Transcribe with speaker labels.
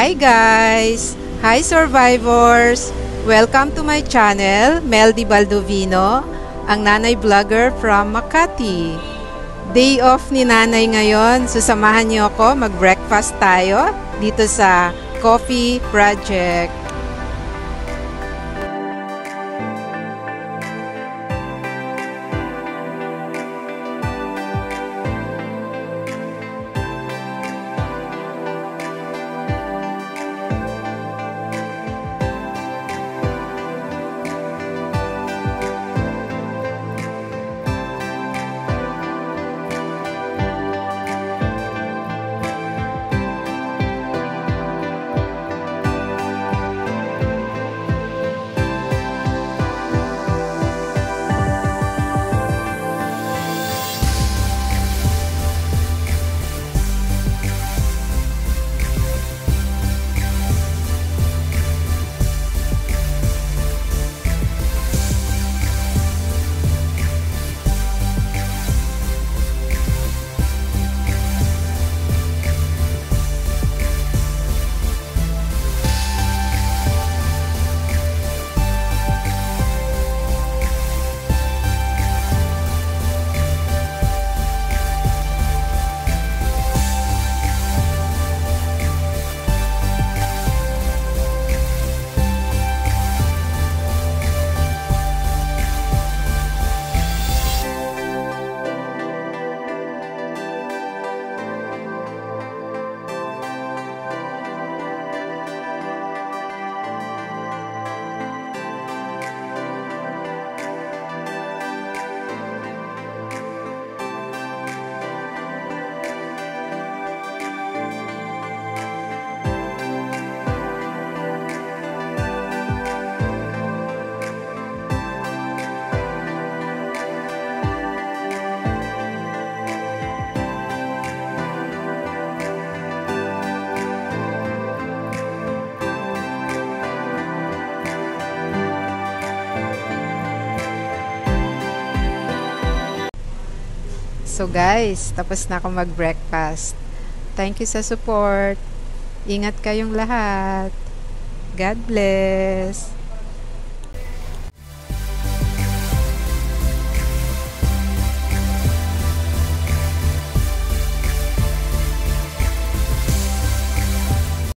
Speaker 1: Hi guys! Hi survivors! Welcome to my channel, Meldy Baldovino, ang nanay vlogger from Makati. Day off ni nanay ngayon, susamahan niyo ako mag-breakfast tayo dito sa Coffee Project. So guys, tapos na ako mag-breakfast. Thank you sa support. Ingat kayong lahat. God bless.